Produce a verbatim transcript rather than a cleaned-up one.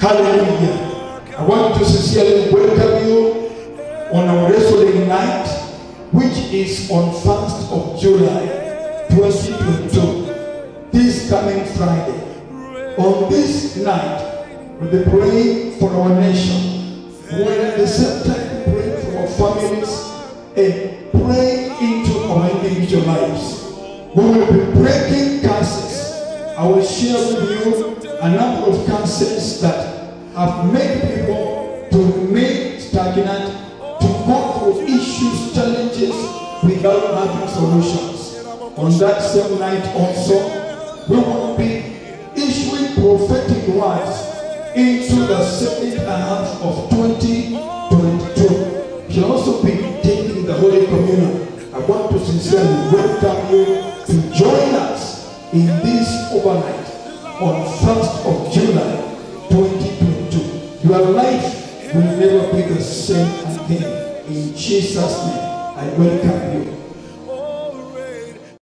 Hallelujah. I want to sincerely welcome you on our wrestling night, which is on first of July twenty twenty-two, this coming Friday. On this night, we'll be praying for our nation, while at the same time praying for our families and praying into our individual lives. We will be breaking curses. I will share with you a number of curses that have made people to remain stagnant, to go through issues, challenges without having solutions. On that same night also, we will be issuing prophetic words into the second half of twenty twenty-two. You'll also be taking the Holy Communion. I want to sincerely welcome you to join us in this overnight on first of July twenty twenty-two. Your life will never be the same again. In Jesus' name, I welcome you.